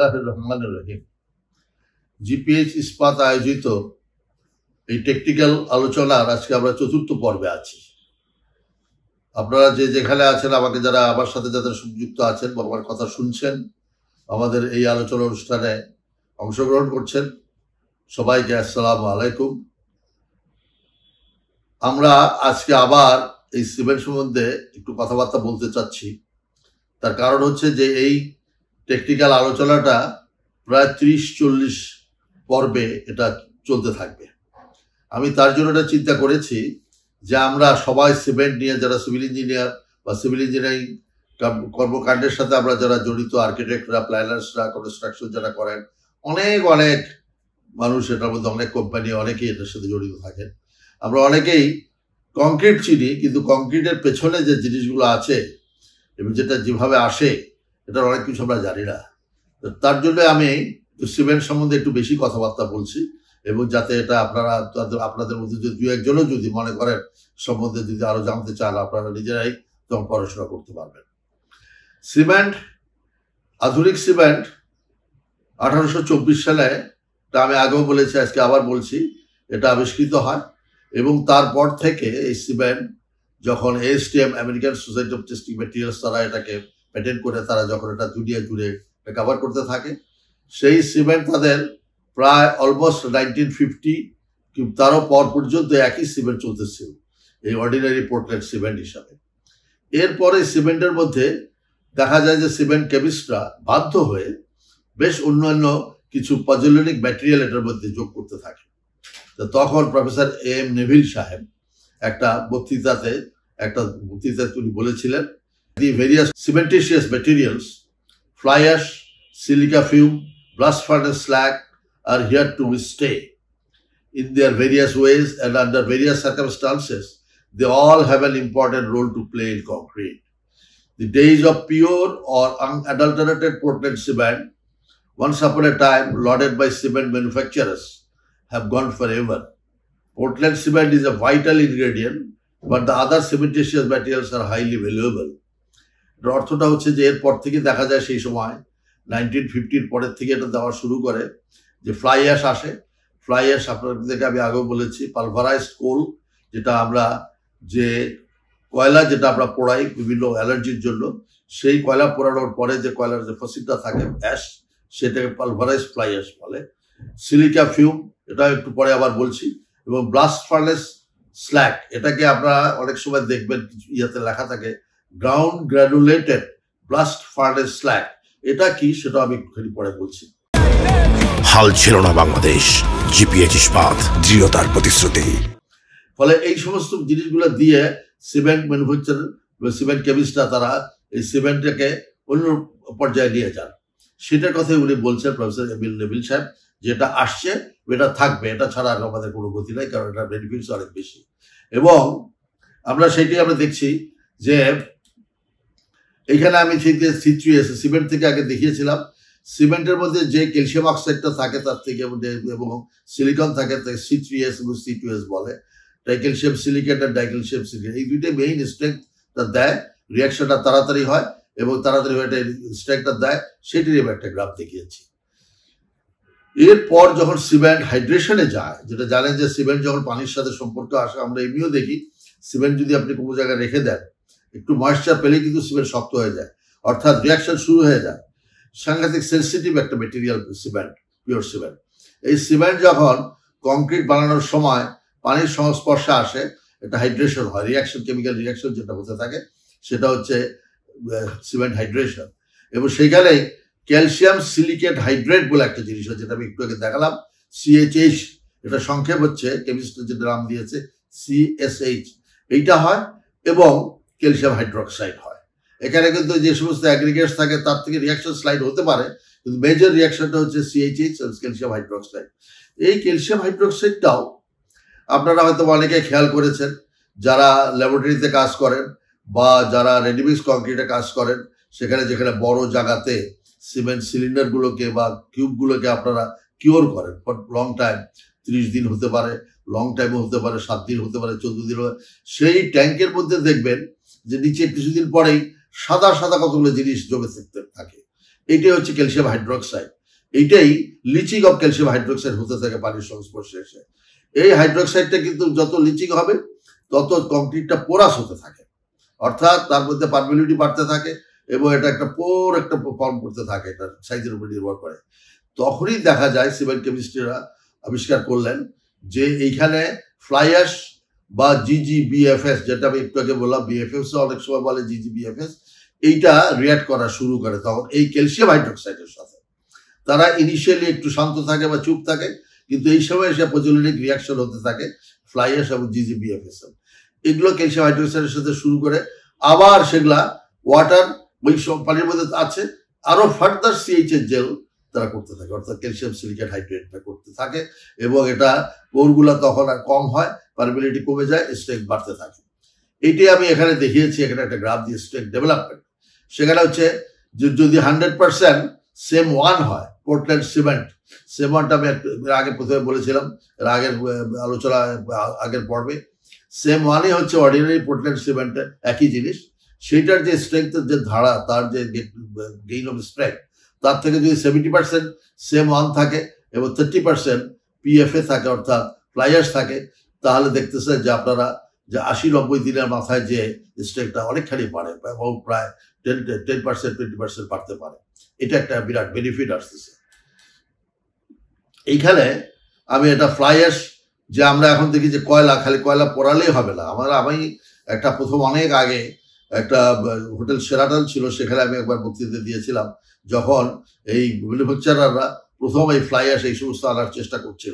বিসমিল্লাহির রহমানির রহিম। জিপিএইচ ইস্পাত আয়োজিত এই টেকনিক্যাল আলোচনার আজকে আমরা চতুর্থ পর্বে আছি। আপনারা যে যেখানে আছেন, আমাকে যারা আমার সাথে যাদের সংযুক্ত আছেন বা আমার কথা শুনছেন, আমাদের এই আলোচনা অনুষ্ঠানে অংশগ্রহণ করছেন, সবাইকে আসসালামু আলাইকুম। আমরা আজকে আবার এই সিমেন্ট সম্বন্ধে একটু কথাবার্তা বলতে চাচ্ছি। তার কারণ হচ্ছে যে এই টেকনিক্যাল আলোচনাটা প্রায় 30-40 পর্বে এটা চলতে থাকবে। আমি তার জন্য এটা চিন্তা করেছি যে আমরা সবাই সিমেন্ট নিয়ে, যারা সিভিল ইঞ্জিনিয়ার বা সিভিল ইঞ্জিনিয়ারিং কর্মকাণ্ডের সাথে আমরা যারা জড়িত, আর্কিটেক্টরা, প্ল্যানার্সরা, কনস্ট্রাকশন যারা করেন, অনেক মানুষ, এটার মধ্যে অনেক কোম্পানি, অনেকেই এটার সাথে জড়িত থাকেন। আমরা অনেকেই কংক্রিট চিনি, কিন্তু কংক্রিটের পেছনে যে জিনিসগুলো আছে এবং যেটা যেভাবে আসে, এটার অনেক কিছু আমরা জানি না। তার জন্য আমি সিমেন্ট সম্বন্ধে একটু বেশি কথাবার্তা বলছি, এবং যাতে এটা আপনাদের মধ্যে যদি দু একজনও যদি মনে করেন সম্বন্ধে যদি আরো জানতে চান, আপনারা নিজেরাই তখন পড়াশোনা করতে পারবেন। সিমেন্ট, আধুনিক সিমেন্ট 1824 সালে, তা আমি আগেও বলেছি, আজকে আবার বলছি, এটা আবিষ্কৃত হয়। এবং তারপর থেকে এই সিমেন্ট যখন ASTM, American Society of testing materials, তারা এটাকে পেটেন্ট করে, তারা যখন এটা দুনিয়া জুড়ে কভার করতে থাকে, সেই সিমেন্ট তাদের প্রায় অলমোস্ট 1950 তারও পর পর্যন্ত একই সিমেন্ট চলতেছিল, এই অর্ডিনারি পোর্টল্যান্ড সিমেন্ট হিসাবে। এরপরে সিমেন্টের মধ্যে দেখা যায় যে সিমেন্ট কেমিস্টরা বাধ্য হয়ে বেশ অন্যান্য কিছু পজোলিনিক ম্যাটেরিয়াল এটার মধ্যে যোগ করতে থাকে। তো তখন প্রফেসর AM নেভিল সাহেব একটা বক্তৃতাতে তিনি বলেছিলেন, the various cementitious materials, fly ash, silica fume, blast furnace slag are here to stay. In their various ways and under various circumstances, they all have an important role to play in concrete. The days of pure or unadulterated Portland cement, once upon a time lauded by cement manufacturers, have gone forever. Portland cement is a vital ingredient, but the other cementitious materials are highly valuable. অর্থটা হচ্ছে যে এরপর থেকে দেখা যায় সেই সময় 1950 পরের থেকে এটা দেওয়া শুরু করে যে ফ্লাই অ্যাশ আসে। ফ্লাই অ্যাশ আপনাদেরকে আমি আগেও বলেছি, পালভারাইজড কোল, যেটা আমরা যে কয়লা যেটা আমরা পোড়াই বিভিন্ন অ্যালার্জির জন্য, সেই কয়লা পোড়ানোর পরে যে কয়লার যে ফসিলটা থাকে অ্যাশ, সেটাকে পালভারাইজড ফ্লাই অ্যাশ বলে। সিলিকা ফিউম, এটা একটু পরে আবার বলছি। এবং ব্লাস্ট ফার্নেস স্ল্যাগ, এটাকে আপনারা অনেক সময় দেখবেন কিছু ইয়াতে লেখা থাকে ground granulated blast furnace slag. এটা কি সেটা আমি একটুখানি পরে বলছি। হাল ছিল না বাংলাদেশ, জিপিএইচ ইস্পাত দৃঢ়তার প্রতিশ্রুতি। ফলে এই সমস্ত জিনিসগুলো দিয়ে সিমেন্ট ম্যানুফ্যাকচারার, সিমেন্ট কেমিস্টরা, তারা এই সিমেন্টটাকে অন্য পর্যায়ে নিয়ে যান। সেটার কথাই উনি বলছেন প্রফেসর এমিল নেভিল সাহেব, যেটা আসছে এটা থাকবে, এটা ছাড়া আমাদের কোনো গতি নাই, কারণ এটা বেনিফিটস অনেক বেশি। এবং আমরা সেটাই আমরা দেখছি যে এখানে আমি ঠিক C3S সিমেন্ট থেকে আগে দেখিয়েছিলাম, সিমেন্টের মধ্যে যে ক্যালসিয়াম অক্সাইডটা থাকে তার থেকে এবং সিলিকন থাকে, তাকে C3S এবং C2S বলে। ডাইক্যালসিয়াম সিলিকেট আর ডাইক্যালসিয়াম সিলিকেট, এই দুইটাই মেইন স্ট্রেংথটা দেয়, রিয়াকশনটা তাড়াতাড়ি হয় এবং তাড়াতাড়ি হয়ে স্ট্রেংথটা দেয়, সেটির আমি একটা গ্রাফ দেখিয়েছি। এরপর যখন সিমেন্ট হাইড্রেশনে যায়, যেটা জানেন যে সিমেন্ট যখন পানির সাথে সম্পর্ক আসে, আমরা এমনিও দেখি সিমেন্ট যদি আপনি কোনো জায়গায় রেখে দেন, একটু ময়েশ্চার পেলে কিন্তু সিমেন্ট শক্ত হয়ে যায়, অর্থাৎ রিয়াকশন শুরু হয়ে যায়। সাংঘাতিক সেন্সিটিভ একটা মেটেরিয়াল সিমেন্ট, পিওর সিমেন্ট। এই সিমেন্ট যখন কংক্রিট বানানোর সময় পানির সংস্পর্শে আসে, এটা হাইড্রেশন হয়, রিয়াকশন, কেমিক্যাল রিয়াকশন যেটা হতে থাকে, সেটা হচ্ছে সিমেন্ট হাইড্রেশন। এবং সেইখানেই ক্যালসিয়াম সিলিকেট হাইড্রেট বলে একটা জিনিস হয়, যেটা আমি একটু আগে দেখালাম, CHH, এটা সংক্ষেপ হচ্ছে, কেমিস্ট্রি যেটা নাম দিয়েছে CSH, এইটা হয়। এবং ক্যালসিয়াম হাইড্রোক্সাইড হয়। এখানে কিন্তু যে সমস্ত অ্যাগ্রিগেটস থাকে তার থেকে রিয়াকশন স্লাইড হতে পারে, কিন্তু মেজর রিয়াকশনটা হচ্ছে CHH, ক্যালসিয়াম হাইড্রোক্সাইড। এই ক্যালসিয়াম হাইড্রোক্সাইডটাও আপনারা হয়তো অনেকে খেয়াল করেছেন, যারা ল্যাবরেটরিতে কাজ করেন বা যারা রেডিমিক্স কংক্রিটে কাজ করেন, সেখানে যেখানে বড় জায়গাতে সিমেন্ট সিলিন্ডারগুলোকে বা কিউবগুলোকে আপনারা কিওর করেন ফর লং টাইম, 30 দিন হতে পারে, লং টাইমও হতে পারে, 7 দিন হতে পারে, 14 দিন হতে পারে, সেই ট্যাঙ্কের মধ্যে দেখবেন যে নিচে কিছুদিন পরেই সাদা সাদা কতগুলো জিনিস জমে থাকতে থাকে। এইটাই হচ্ছে ক্যালসিয়াম হাইড্রোক্সাইড। এইটাই লিচিং অফ ক্যালসিয়াম হাইড্রোক্সাইড হতে থাকে পানির সংস্পর্শে এসে। এই হাইড্রোক্সাইডটা কিন্তু যত লিচিং হবে তত কংক্রিটটা পোরাস হতে থাকে, অর্থাৎ তার মধ্যে পারমিবিলিটি বাড়তে থাকে এবং এটা একটা ফর্ম করতে থাকে, এটা সাইজের উপর নির্ভর করে। তখনই দেখা যায় সিমেন্ট কেমিস্ট্রিরা আবিষ্কার করলেন যে এইখানে ফ্লাই অ্যাশ বা জিজিবিএফএস, যেটা আমি একটু আগে বললাম, বিএফএস অনেক সময় বলে জিজিবিএফএস, এইটা রিঅ্যাক্ট করা শুরু করে তখন এই ক্যালসিয়াম হাইড্রোক্সাইডের সাথে। তারা ইনিশিয়ালি একটু শান্ত থাকে বা চুপ থাকে, কিন্তু এই সময় এসে পজিটিভ রিয়াকশন হতে থাকে ফ্লাই অ্যাশ এবং জিজিবিএফএস। এগুলো ক্যালসিয়াম হাইড্রোক্সাইডের সাথে শুরু করে, আবার সেগুলা ওয়াটার ওই সব পানির মধ্যে আছে, আরো ফার্দার সিএইচ এর জেল তারা করতে থাকে, অর্থাৎ ক্যালসিয়াম সিলিকেট হাইড্রেটটা করতে থাকে, এবং এটা কোরগুলা তখন আর কম হয়, পারমিবিলিটি কমে যায়, স্ট্রেংথ বাড়তে থাকে। এইটাই আমি এখানে দেখিয়েছি, এখানে একটা গ্রাফ দিয়ে স্ট্রেংথ ডেভেলপমেন্ট। সেখানে হচ্ছে যদি 100% সেম ওয়ান হয়, পোর্টল্যান্ড সিমেন্ট, সেম ওয়ানটা আমি আগে প্রথমে বলেছিলাম, এর আগের আলোচনা আগের পর্বে, সেম ওয়ানই হচ্ছে অর্ডিনারি পোর্টল্যান্ড সিমেন্টের একই জিনিস। সেইটার যে স্ট্রেংথের যে ধারা, তার যে গেইন অফ স্ট্রেংথ, তার থেকে যদি 70% সেম ওয়ান থাকে এবং 30% পিএফএ থাকে, অর্থাৎ ফ্লাই অ্যাশ থাকে, তাহলে দেখতেছে যে আপনারা যে 80-90 দিনের মাথায় যে স্ট্রেংথটা অনেকখানি বাড়ে, প্রায় 10% 20% বাড়তে পারে। এটা একটা বিরাট বেনিফিট আসতেছে এইখানে। আমি এটা ফ্লাই অ্যাশ যে আমরা এখন দেখি যে খালি কয়লা পোড়ালেই হবে না। আমি একটা প্রথম অনেক আগে একটা হোটেল শেরাটন ছিল, সেখানে আমি একবার বক্তৃতা দিয়েছিলাম, যখন এই ম্যানুফ্যাকচারাররা প্রথম এই ফ্লাই অ্যাশ এই সমস্ত আনার চেষ্টা করছিল।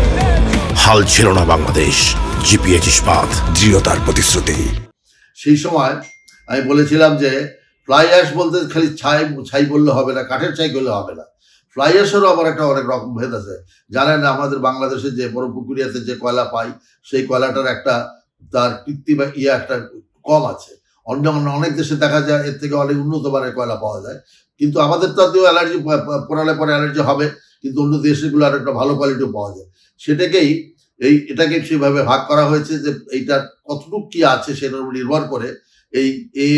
হাল ছিল না বাংলাদেশ, জিপিএইচ ইস্পাত, দৃঢ়তার প্রতিশ্রুতি। সেই সময় আমি বলেছিলাম যে ফ্লাই অ্যাশ বলতে খালি ছাই বললে হবে না, কাঠের ছাই করলে হবে না, ফ্লাই অ্যাশেরও আবার একটা অনেক রকম ভেদ আছে। জানেন আমাদের বাংলাদেশে যে বড়পুকুরিয়াতে যে কয়লা পাই, সেই কয়লাটার একটা তার কৃত্রিম একটা কম আছে। অন্য অনেক দেশে দেখা যায় এর থেকে অনেক উন্নত মানের কয়লা পাওয়া যায়, কিন্তু আমাদের তাতেও অ্যালার্জি পোড়ালে পরে অ্যালার্জি হবে, কিন্তু অন্য দেশগুলো আর একটা ভালো কোয়ালিটিও পাওয়া যায়। সেটাকেই এটাকে সেভাবে ভাগ করা হয়েছে যে এইটার কতটুকু কি আছে সেটার উপর নির্ভর করে এই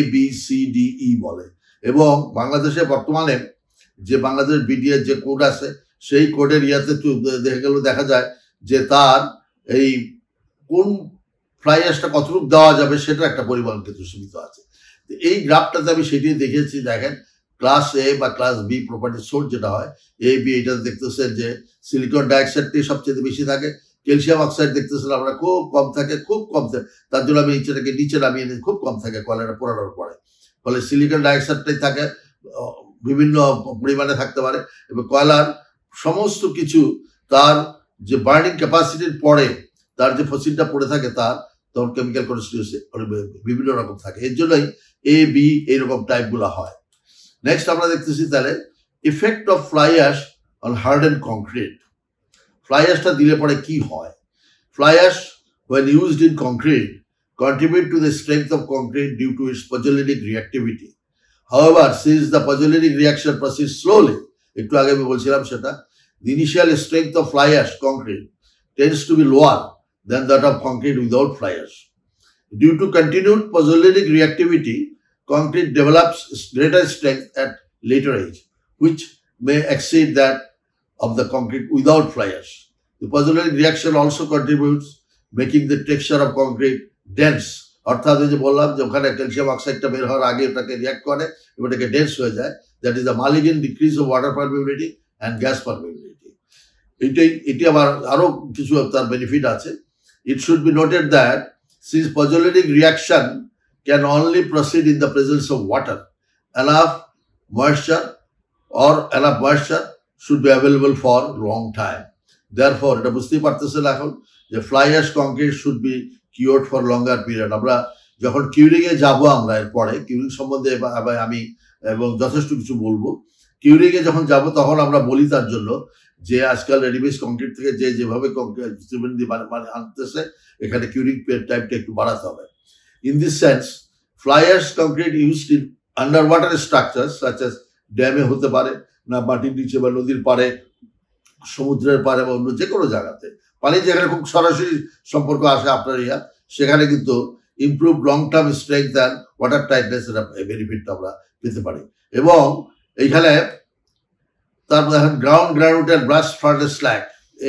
ABCDE বলে। এবং বাংলাদেশে বর্তমানে যে বাংলাদেশ বিডিএর যে কোড আছে, সেই কোডের ইয়াতে দেখা যায় যে তার এই কোন ফ্লাই অ্যাশটা কতটুকু দেওয়া যাবে সেটা একটা পরিমাণ কিন্তু সীমিত আছে। এই গ্রাফটাতে আমি সেটাই দেখেছি। দেখেন ক্লাস এ বা ক্লাস বি প্রপার্টি সোর্স যেটা হয়, এ বি, এটা দেখতেছেন যে সিলিকন ডাইঅক্সাইডটি সবচেয়ে বেশি থাকে, ক্যালসিয়াম অক্সাইড দেখতেছেন আমরা খুব কম থাকে, তার জন্য আমি এটাকে নিচে নামিয়ে নিই, খুব কম থাকে কয়লাটা পোড়ানোর পরে। ফলে সিলিকন ডাইঅক্সাইডটাই থাকে বিভিন্ন পরিমাণে থাকতে পারে, এবং কয়লার সমস্ত কিছু তার যে বার্নিং ক্যাপাসিটির পরে তার যে ফসিলটা পড়ে থাকে, তার তখন কেমিক্যাল কনস্টিটিউশন বিভিন্ন রকম থাকে। এর জন্যই এ বি এইরকম টাইপগুলো হয়। নেক্সট আমরা দেখতেছি তাহলে effect of fly ash on harden concrete. Fly অ্যাশটা দিলে পরে কি হয়? Fly ash when used in concrete contribute to the strength of concrete due to its pozzolanic reactivity. However, since the pozzolanic reaction proceeds slowly, একটু আগে আমি বলছিলাম সেটা, the initial strength of fly ash concrete tends to be lower than that of concrete without fly ash. Due to continued pozzolanic reactivity, concrete develops greater strength at later age, which may exceed that of the concrete without fly ash. The pozzolanic reaction also contributes making the texture of concrete dense. অর্থাৎ যে বললাম যে ওখানে calcium অক্সাইডটা বের হওয়ার আগে ওটাকে react করে এবং এটাকে ডেন্স হয়ে যায়। দ্যাট ইজ দ্য মালিগেন decrease of water permeability and gas permeability. এটি আবার আরো কিছু তার বেনিফিট আছে। It should be noted that since pozzolanic reaction can only proceed in the presence of water, enough moisture should be available for long time. Therefore, এটা বুঝতেই পারতেছেন এখন যে fly ash concrete should be cured for longer period. আমরা যখন curing এ যাবো, আমরা এরপরে কিউরিং সম্বন্ধে আমি এবং যথেষ্ট কিছু বলবো। কিউরিং এ যখন যাব তখন আমরা বলি তার জন্য যে আজকাল রেডিমেড কংক্রিট থেকে যেভাবে সিমেন্ট দিয়ে মানে আনতেছে, এখানে কিউরিং টাইপটা একটু বাড়াতে হবে। In this sense, fly ash concrete used in under water structure such as ড্যামে হতে পারে, না মাটির নিচে বা নদীর পাড়ে, সমুদ্রের পাড়ে বা অন্য যে কোনো জায়গাতে পানি যেখানে খুব সরাসরি সম্পর্ক আসে আপনার সেখানে কিন্তু improve long term strength and water tightness বেনিফিটটা আমরা পেতে পারি। এবং এইখানে তারপর দেখেন ground granulated blast furnace slag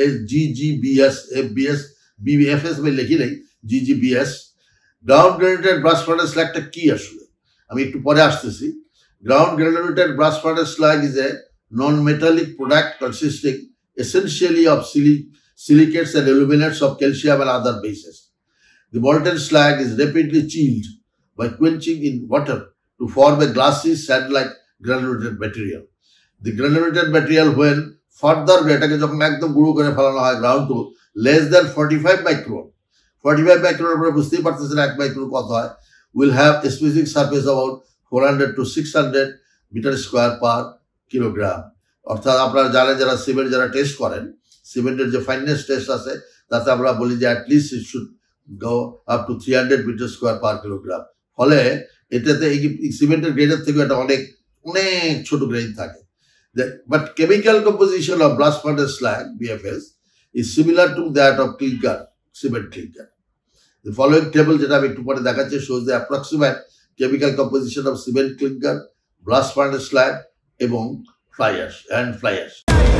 GGBS FBS BBFS লিখি নেই GGBS ground granulated blast furnace স্ল্যাগটা কি আসলে আমি একটু পরে আসতেছি ground granulated blast furnace slag is a non-metallic product consisting essentially of silicates and aluminates of calcium and other bases. The molten slag is rapidly chilled by quenching in water to form a glassy sand-like granulated material. The granulated material when further এটাকে যখন একদম গুঁড়ো করে ফেলানো হয় ground to less than 45 micron 45 micron উপরে বুঝতেই পারতেছেন 1 micron কত হয় will have a specific surface about 400 to 600 meter square per kilogram অর্থাৎ আপনারা জানেন যারা সিমেন্ট যারা টেস্ট করেন সিমেন্টের যে ফাইননেস টেস্ট আছে তাতে আমরা বলি যে at least it should go up to 300 metre square per kilogram ফলে এটাতে এই সিমেন্টের গ্রেডের থেকে এটা অনেক অনেক ছোট গ্রেড থাকে but chemical composition of blast furnace slag BFS is similar to that of clinker cement clinker The following table যেটা আমি একটু পরে দেখাচ্ছি shows the approximate chemical composition of cement clinker, blast furnace slag এবং fly ash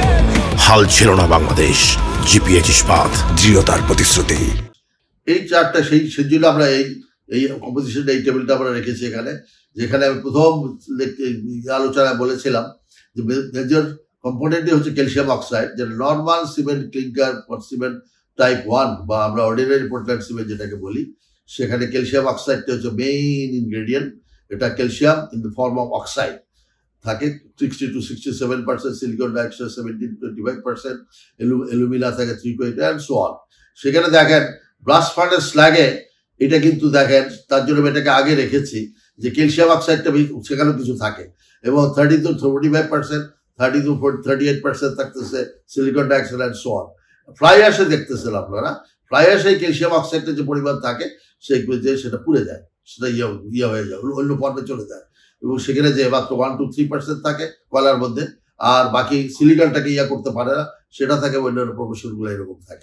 হাল ছিল না Bangladesh GPH ইস্পাত দৃঢ়তার প্রতিশ্রুতি এই চারটা সেই জন্য আমরা এই কম্পোজিশনটা এই টেবিলটা আমরা রেখেছি এখানে যেখানে আমি প্রথম আলোচনায় বলেছিলাম যে মেজর কম্পোনেন্টই হচ্ছে ক্যালসিয়াম অক্সাইড যেটা normal cement clinker cement type 1 বা আমরা অর্ডিনারি পোর্টল্যান্ড সিমেন্ট যেটাকে বলি সেখানে ক্যালসিয়াম অক্সাইডটা হচ্ছে মেইন ইনগ্রেডিয়েন্ট এটা calcium in the form of oxide থাকে 60 to 67% সিলিকন ডাইঅক্সাইড 17-25% অ্যালুমিনা থাকে 320 and so on সেখানে দেখেন ব্লাস্ট ফার্নেস স্ল্যাগে এটা কিন্তু দেখেন তার জন্য এটাকে আগে রেখেছি যে ক্যালসিয়াম অক্সাইডটা সেখানেও কিছু থাকে এবং 30 to 45% 30 to 38% থাকতেছে silicon dioxide and so on fly অ্যাশে দেখতেছেন আপনারা ফ্লাই অ্যাশে ক্যালসিয়াম অক্সাইডের যে পরিমাণ থাকে সেটা পুড়ে যায় সেটা ইয়ে হয়ে যায় অন্য ফর্মে চলে যায় এবং সেখানে যে মাত্র 1 to 3% থাকে কয়লার মধ্যে আর বাকি সিলিকনটাকে করতে পারে না সেটা থাকে অন্যান্য প্রকৌশলগুলো এরকম থাকে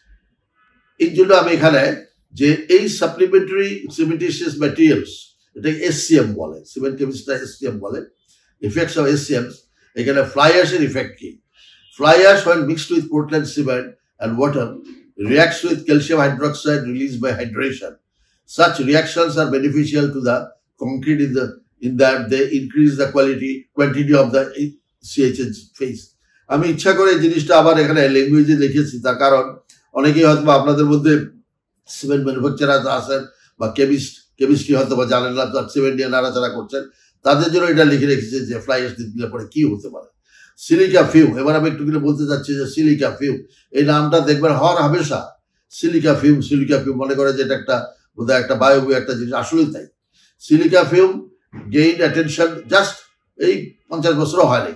এই জন্য আমি এখানে যে এই সাপ্লিমেন্টারি সিমেন্টিশিয়াস ম্যাটেরিয়ালস এটা SCM বলে সিমেন্ট কেমিস্ট্রা SCM বলে ইফেক্টস অফ SCM এখানে ফ্লাই অ্যাশের ইফেক্ট কি fly ash when mixed with Portland cement and water reacts with calcium hydroxide released by hydration. Such reactions are beneficial to the concrete in that they increase the quantity of the CHH phase. আমি ইচ্ছা করে এই জিনিসটা আবার এখানে ল্যাঙ্গুয়েজে লিখেছি তার কারণ অনেকেই হয়তো আপনাদের মধ্যে সিমেন্ট ম্যানুফ্যাকচারার আছেন বা কেমিস্ট্রি হয়তো বা জানেন না সিমেন্ট নিয়ে নাড়াচাড়া করছেন তাদের জন্য এটা লিখে রেখেছে যে ফ্লাই অ্যাশ দিলে পরে কি হতে পারে সিলিকা ফিউম এবার আমি একটু করে বলতে চাচ্ছি যে সিলিকা ফিউম এই নামটা দেখবেন হর হামেশা সিলিকা ফিউম মনে করে যে এটা একটা বোধহয় একটা বায়ু একটা জিনিস আসলেই তাই silica fume gained attention just এই 50 বছরও হয়নি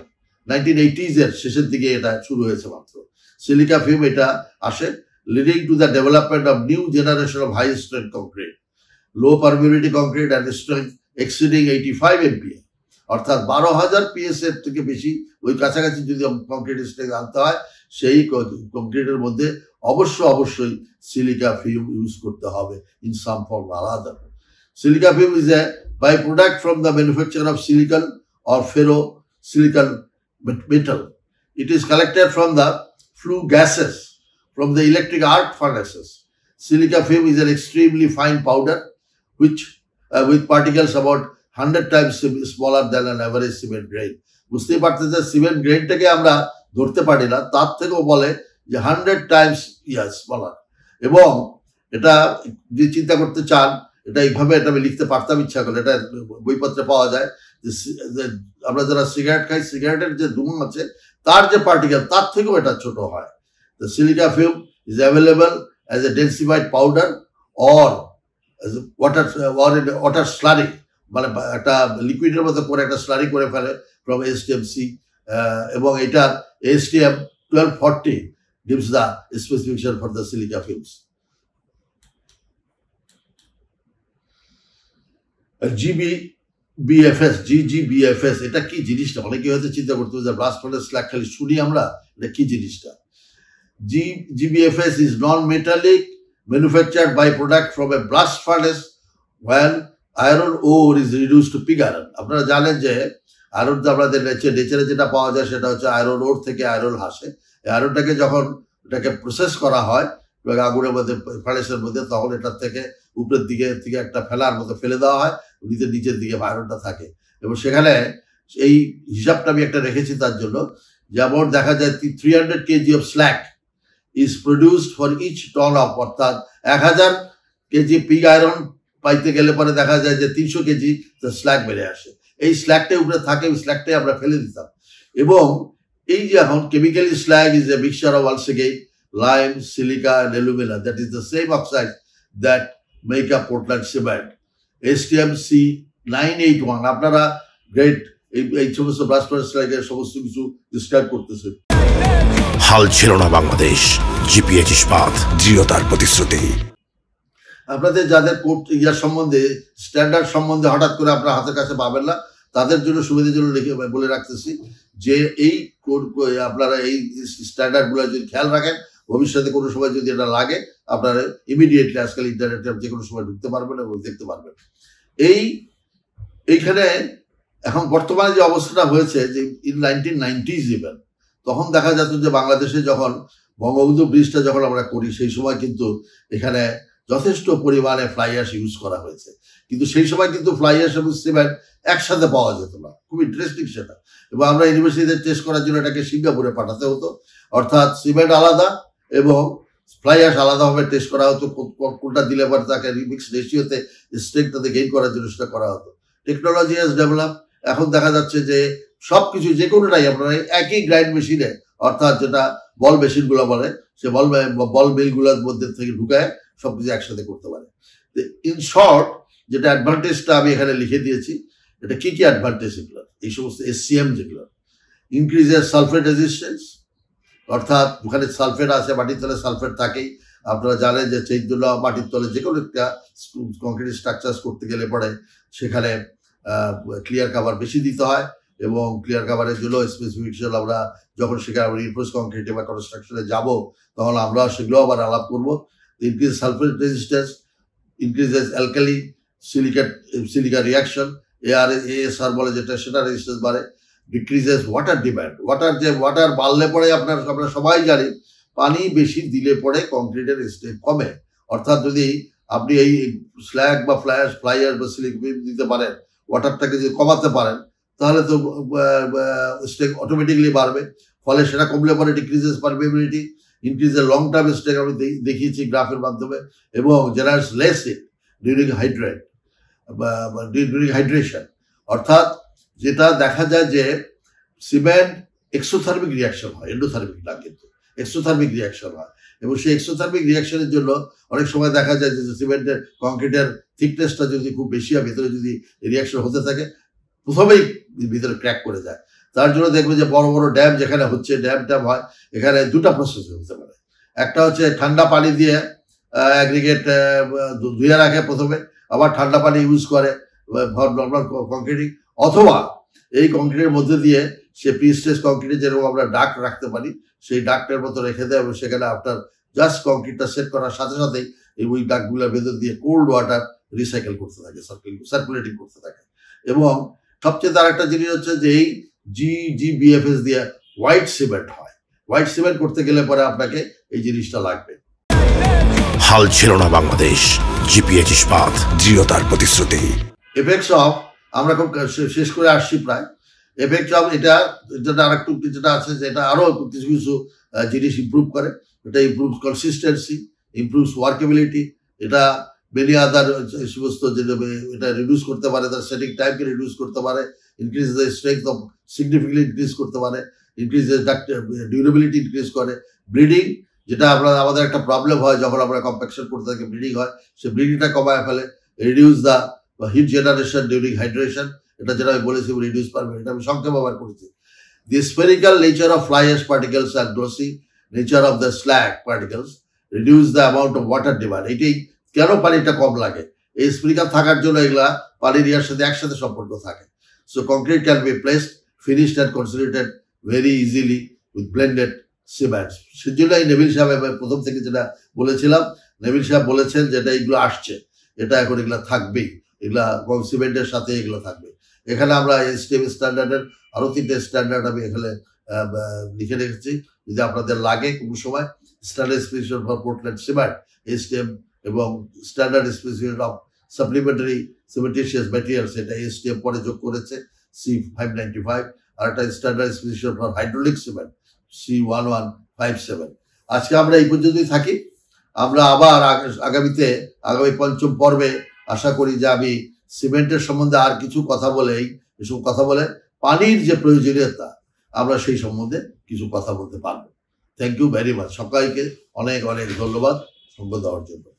1980s এর শেষের দিকে এটা শুরু হয়েছে মাত্র সিলিকা ফিউম এটা আসে leading to the development of new generation of high strength concrete low permeability concrete and strength exceeding 85 MPa অর্থাৎ 12,000 PSA এর থেকে বেশি ওই কাছাকাছি যদি কংক্রিট স্ট্রেংথ আনতে হয় সেই কংক্রিটের মধ্যে অবশ্যই সিলিকা ফিউম ইউজ করতে হবে in some form or other silica fume is a byproduct from the manufacture of silicon or ferrosilicon metal. It is collected from the flue gases from the electric arc furnaces. Silica fume is an extremely fine powder which with particles about 100 times smaller than an average cement grain. বুঝতেই পারতেছে cement গ্রেনটাকে আমরা ধরতে পারি না তার থেকেও বলে যে 100 টাইমস স্মলার এবং এটা যে চিন্তা করতে চান এটা এইভাবে এটা আমি লিখতে পারতাম ইচ্ছা করলে এটা বইপত্রে পাওয়া যায় যে আমরা যারা সিগারেট খাই সিগারেটের যে ধূম আছে তার যে পার্টিকেল তার থেকেও এটা ছোট হয় The silica fume is available as a densified powder or as a water slurry মানে একটা লিকুইডের মতো করে একটা স্লারি করে ফেলে from STMC এবং এটা STM 1240 gives the specification for the silica fumes. GGBFS এটা কি জিনিসটা অনেকে হয়তো চিন্তা করতে হবে যে ব্লাস্ট ফার্নেস স্ল্যাগ খালি শুনি আমরা এটা কি জিনিসটা GGBFS is non-metallic manufactured by product from a blast furnace when iron ore is reduced to pig iron. আপনারা জানেন যে আয়রন তো আমাদের নেচারে যেটা পাওয়া যায় সেটা হচ্ছে আয়রন ওর থেকে আয়রন আসে। এই আয়রনটাকে যখন এটাকে প্রসেস করা হয় আগুনের মধ্যে ফার্নেসের মধ্যে, তখন এটার থেকে উপরের দিকে একটা ফেলার মতো ফেলে দেওয়া হয়, নিচের দিকে আয়রনটা থাকে। এবং সেখানে এই হিসাবটা আমি একটা রেখেছি তার জন্য, যেমন দেখা যায় 300 KG of slag is produced for each ton of, অর্থাৎ 1000 কেজি পিগ আয়রন পাইতে গেলে পরে দেখা যায় যে 300 কেজি স্ল্যাক বেড়ে আসে। এই স্ল্যাকটাই উপরে থাকে, ওই স্ল্যাকটাই আমরা ফেলে দিতাম। এবং এই যে এখন chemically slag is a mixture of আলসেগেট, lime, silica and alumina, that is the same oxide that make up Portland cement. STMC 981 আপনারা গ্রেট এই সমস্ত ব্লাস্ট ফার্নেসের সমস্ত কিছু ডিসক্রাইব করতেছে। হাল ছিল না বাংলাদেশ, জিপিএইচ ইস্পাত, দৃঢ়তার প্রতিশ্রুতি। আপনাদের যাদের কোড ইয়ার সম্বন্ধে স্ট্যান্ডার্ড সম্বন্ধে হঠাৎ করে আপনার হাতের কাছে পাবেন না, তাদের জন্য সুবিধার জন্য বলে রাখতেছি যে এই কোড আপনারা এই স্ট্যান্ডার্ডগুলো যদি খেয়াল রাখেন, ভবিষ্যতে কোনো সময় যদি এটা লাগে আপনারা ইমিডিয়েটলি আজকাল ইন্টারনেটে যে কোনো সময় ঢুকতে পারবেন এবং দেখতে পারবেন। এইখানে এখন বর্তমানে যে অবস্থাটা হয়েছে যে ইন 1990s ইভেন, তখন দেখা যেত যে বাংলাদেশে যখন বঙ্গবন্ধু ব্রিজটা যখন আমরা করি সেই সময় কিন্তু এখানে যথেষ্ট পরিমাণে ফ্লাই অ্যাশ ইউজ করা হয়েছে। কিন্তু সেই সময় কিন্তু ফ্লাই অ্যাশ এবং সিমেন্ট একসাথে পাওয়া যেত না, খুব ইন্টারেস্টিং সেটা। এবং আমরা ইউনিভার্সিটিতে টেস্ট করার জন্য এটাকে সিঙ্গাপুরে পাঠাতে হতো, অর্থাৎ সিমেন্ট আলাদা এবং ফ্লাই অ্যাশ আলাদাভাবে টেস্ট করা হতো, কোনটা দিলে পরে তাকে রিমিক্স রেশিওতে স্ট্রেংথটাতে গেইন করার জন্য সেটা করা হতো। টেকনোলজি হ্যাজ ডেভেলপ, এখন দেখা যাচ্ছে যে সবকিছু যে কোনোটাই আপনারা একই গ্রাইন্ড মেশিনে, অর্থাৎ যেটা বল মেশিনগুলো বলে, সে বল মিলগুলোর মধ্যে থেকে ঢুকায় সবকিছু একসাথে করতে পারে। ইন শর্ট, যেটা অ্যাডভান্টেজটা আমি এখানে লিখে দিয়েছি, এটা কি কি অ্যাডভান্টেজ এগুলো, এই সমস্ত SCM যেগুলো, ইনক্রিজেস সালফেট রেজিস্ট্যান্স, অর্থাৎ ওখানে সালফেট আছে, মাটির তলে সালফেট থাকেই। আপনারা জানেন যে সেইগুলো মাটির তলে যে কোনো একটা কংক্রিট স্ট্রাকচার করতে গেলে পরে সেখানে ক্লিয়ার কাভার বেশি দিতে হয়, এবং ক্লিয়ার কাভারের জন্য স্পেসিফিকেশন আমরা যখন সেখানে রিইনফোর্স কংক্রিটে বা কনস্ট্রাকশনে যাব তখন আমরা সেগুলো আবার আলাপ করবো। Increase sulphate resistance, increases alkali silica reaction, ASR বলে যেটা, সেটা রেজিস্ট্যান্স বাড়ে। ডিক্রিজেস ওয়াটার ডিম্যান্ড, ওয়াটার বাড়লে পরে আমরা সবাই জানি পানি বেশি দিলে পরে কংক্রিটের স্ট্রেংথ কমে। অর্থাৎ যদি আপনি এই স্ল্যাগ বা ফ্লাই অ্যাশ বা সিলিক দিতে পারেন, ওয়াটারটাকে যদি কমাতে পারেন, তাহলে তো স্ট্রেংথ অটোমেটিকলি বাড়বে। ফলে সেটা কমলে পরে decreases permeability, increases long term strength আমি দেখিয়েছি গ্রাফের মাধ্যমে, এবং generates less heat during hydration. অর্থাৎ যেটা দেখা যায় যে সিমেন্ট এক্সোথার্মিক রিয়াকশন হয়, এন্ডোথার্মিক না, কিন্তু এক্সোথার্মিক রিয়াকশন হয়। এবং সেই এক্সোথার্মিক রিয়াকশনের জন্য অনেক সময় দেখা যায় যে সিমেন্টের কংক্রিটের থিকনেসটা যদি খুব বেশি হয়, ভিতরে যদি রিয়াকশন হতে থাকে, প্রথমেই ভিতরে ক্র্যাক করে যায়। তার জন্য দেখবে যে বড় বড় ড্যাম যেখানে হচ্ছে, ড্যাম হয়, এখানে দুটা প্রসেস হতে পারে। একটা হচ্ছে ঠান্ডা পানি দিয়ে অ্যাগ্রিগেট ধুয়ে রাখে প্রথমে, আবার ঠান্ডা পানি ইউজ করে নর্মাল কংক্রিটিং, অথবা এই কংক্রিটের মধ্যে দিয়ে সে প্রি-স্ট্রেস কংক্রিটে যেরকম আমরা ডাক্ট রাখতে পারি, সেই ডাক্টের মতো রেখে দেয়, এবং সেখানে আপনার জাস্ট কংক্রিটটা সেট করার সাথে সাথেই ওই ডাক্টগুলোর ভেতর দিয়ে কোল্ড ওয়াটার রিসাইকেল করতে থাকে, সার্কুলেটিং করতে থাকে। এবং সবচেয়ে তার একটা জিনিস হচ্ছে যে এই GBFS দিয়ে হোয়াইট সিমেন্ট হয়। হোয়াইট সিমেন্ট করতে গেলে পরে আপনাকে এই জিনিসটা লাগবে। হাল ছিল না বাংলাদেশ, জিপিএইচ ইস্পাত, দৃঢ়তার প্রতিশ্রুতি। এফেক্টস অফ, আমরা খুব শেষ করে আসছি প্রায়। এফেক্টস অফ এটা আরেকটু যেটা আছে, যেটা আরো কিছু কিছু জিনিস ইমপ্রুভ করে। এটা ইমপ্রুভস কনসিস্টেন্সি, ইমপ্রুভস ওয়ার্কেবিলিটি, এটা মেনি আদার সমস্ত এটা রিডিউস করতে পারে, তার সেটিং টাইমকে রিডিউস করতে পারে, increase the strength of significantly increase করতে পারে, ইনক্রিজ ডিউরেবিলিটি ইনক্রিজ করে। ব্লিডিং, যেটা আমাদের একটা প্রবলেম হয় যখন আমরা কম্প্যাকশন করতে থাকি, ব্লিডিং হয়, সে ব্লিডিংটা কমায় ফেলে। Reduce the heat generation during hydration, এটা যেটা আমি বলেছি রিডিউস পারবে, এটা আমি সংক্ষেপে ব্যবহার করেছি। The spherical nature of fly ash particles and glossy nature of the slag particles reduce the amount of water demand. এটাই কেন পানিটা কম লাগে, এই স্পেরিক্যাল থাকার জন্য এগুলা পানির ইয়ার সাথে একসাথে সম্পর্ক থাকে। So concrete can be placed, finished and consolidated very easily with blended cements. সেজন্যই নেভিল সাহেব প্রথম থেকে যেটা বলেছিলাম, নেভিল সাহেব বলেছেন যেটা এইগুলো আসছে, এটা এখন এগুলা থাকবেই, এগুলা সিমেন্টের সাথে এগুলো থাকবে। এখানে আমরা এসটিএম স্ট্যান্ডার্ডের আরো 3টে স্ট্যান্ডার্ড আমি এখানে লিখে রেখেছি। যদি আপনাদের লাগে কোনো সময়, standard specification for Portland cement ASTM এবং standard specification of supplementary cementitious materials, এটা এসটিএম পরে যোগ করেছে C595, আর একটা standard specification for hydraulic cement C1157। আজকে আমরা এই পর্যন্তই থাকি। আমরা আবার আগামী 5ম পর্বে আশা করি যে আমি সিমেন্টের সম্বন্ধে আর কিছু কথা এসব কথা বলে পানির যে প্রয়োজনীয়তা আমরা সেই সম্বন্ধে কিছু কথা বলতে পারবো। Thank you very much. সবাইকে অনেক অনেক ধন্যবাদ সঙ্গ দেওয়ার জন্য।